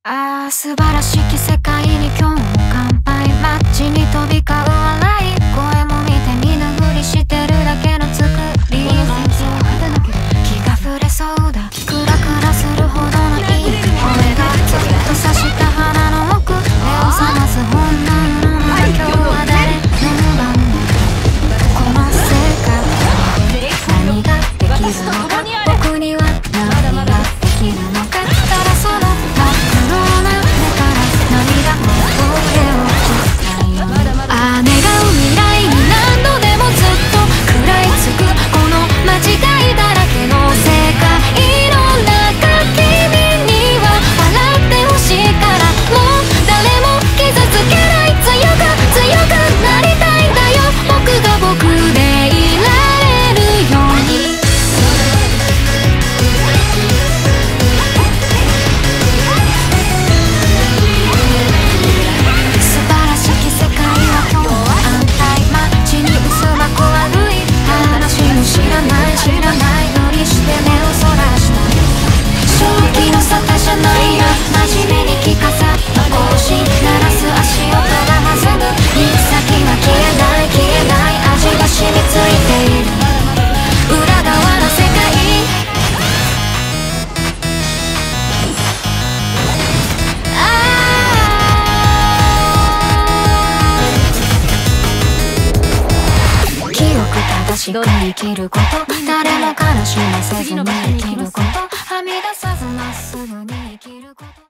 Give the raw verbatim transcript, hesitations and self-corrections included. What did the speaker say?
ああ素晴らしき世界に今日も乾杯。街に飛び交う笑い声も見て見ぬふりしてるだけの作り。気が触れそうだクラクラするほどのいい声がずっと刺した鼻の奥目を覚ます本能のまま今日は誰の番だ。この世界何ができるのか僕には何ができるのか。ただその正しく生きること誰も悲しませずに生きることはみ出さずまっすぐに生きること。